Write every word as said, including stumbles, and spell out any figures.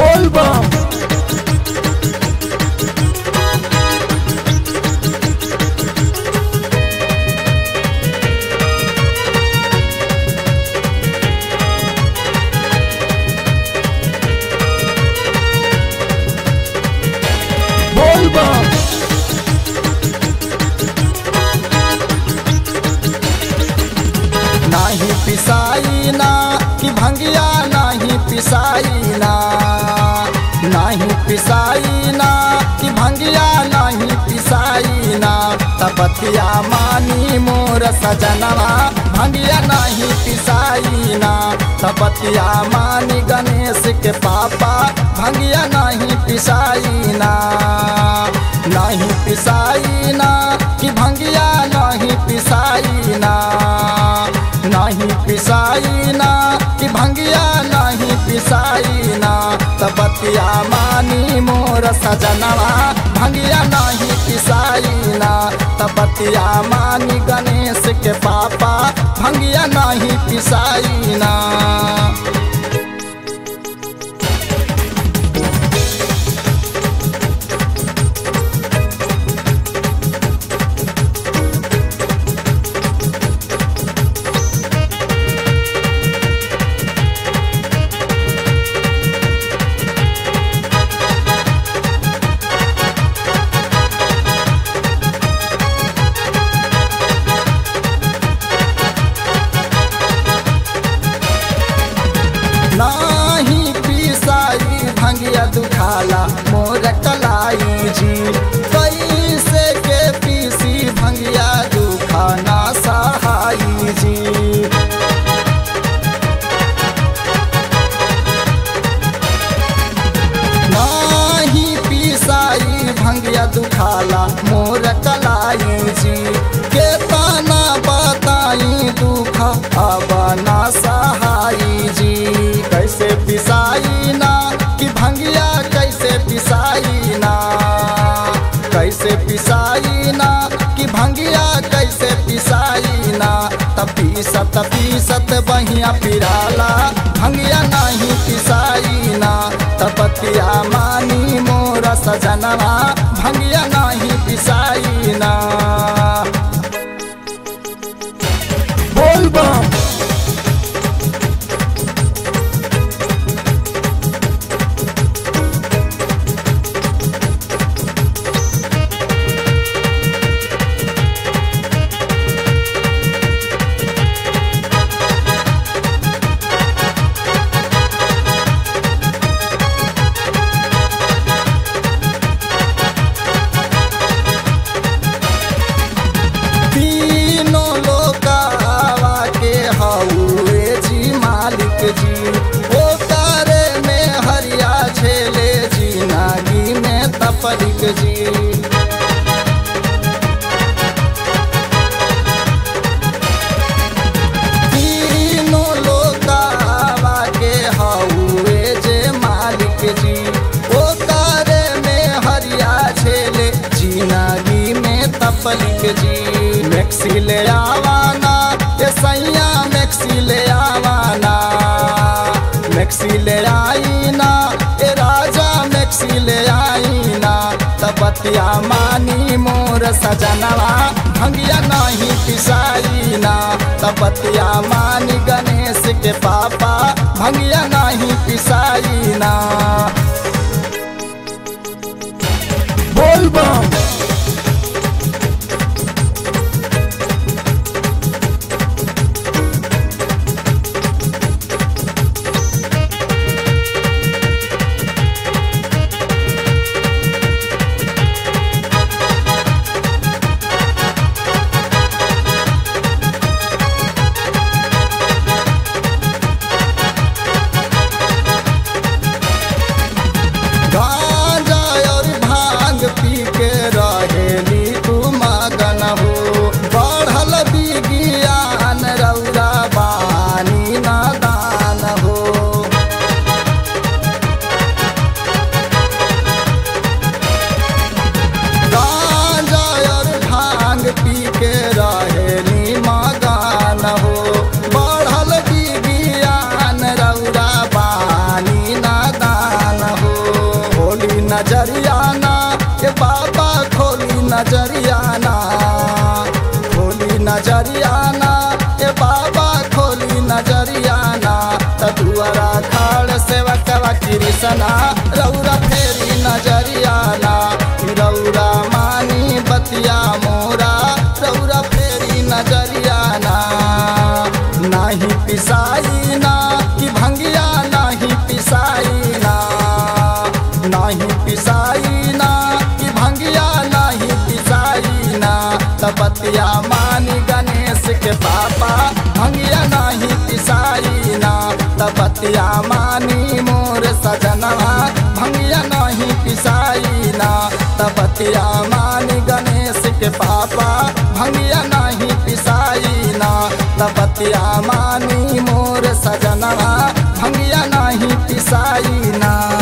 बोल बम। बोल बम। नाही पिसाई ना कि भंगिया नाही पिसाई ना, नाही पिसाई ना कि भंगिया नहीं पिसाई ना। तपतिया मानी मोर सजनवा भंगिया नहीं पिसाई ना। तपतिया मानी गणेश के पापा भंगिया नहीं पिसाई ना। नहीं पिसाई ना कि भंगिया नहीं पिसाई ना। नहीं पिसाई ना कि भंगिया नहीं पिसाई ना। तपतिया मानी मोर सजनवा भंगिया नहीं पिसाई ना। तपतिया मानी गणेश के पापा भंगिया नहीं पिसाई ना। नाही पिसाई भंगिया दुखाला मोर कलाई जी। कैसे के पीसी भंगिया दुखा ना सहाई जी। नाही पिसाई भंगिया दुखाला मोर कलाई जी। के ताना बताई दुखा अब ना सहाई जी। कैसे पिसाई ना कि भंगिया कैसे पिसाई ना। कैसे पिसाई ना कि भंगिया कैसे पिसाई ना। तपीसत पीसत बहिया पिराला भंगिया नहीं पिसाई ना। तपतिया मानी मोर सजनवा भंगिया नहीं पिसाई ना। बोल बम। जी ओ तारे में हरिया झेले जी नागी में तपलिक जी। तीनों लोकावा के हउए जे मालिक जी। ओ तारे में हरिया झेले जी नागी में तपलिक जी। मैक्सी ले आवाना ये सैया मैक्सी ले आवाना। मैक्सी ले आई ना ए राजा मैक्सी ले आई ना। तपतिया मानी मोर सजनवा भंगिया नहीं पिसाई ना। तपतिया मानी गणेश के पापा भंगिया नहीं पिसाई ना। बोल बम। गांजा और भांग पी के नजरियाना ए बाबा खोली नजरियाना खोली नजरियाना ए बाबा खोली नजरियाना तदुआरा खाड़ सेवकवा कृष्णा रौरा फेरी नजरियाना रौरा मानी बतिया मोरा रौरा फेरी नजरियाना नाही पिसाई ना कि भंगिया नाही पिसाई ना नाही पिसाई ना कि भंगिया नाही पिसाई ना तपतिया मानी गणेश के पापा भंगिया नाही पिसाई ना तपतिया मानी मोर सजनवा भंगिया नाही पिसाई ना तपतिया मानी गणेश के पापा भंगिया नाही पिसाई ना तपतिया मानी मोर सजनवा भंगिया नाही पिसाई ना।